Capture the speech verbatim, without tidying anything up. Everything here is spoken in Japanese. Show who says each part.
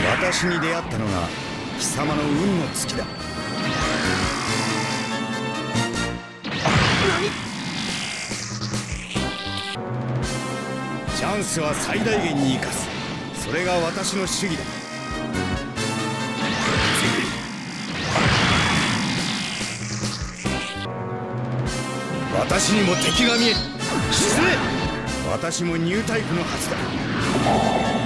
Speaker 1: 私に出会ったのが貴様の運の尽きだ。チャンスは最大限に生かす。それが私の主義だ。私にも敵が見える。沈め。私もニュータイプのはずだ。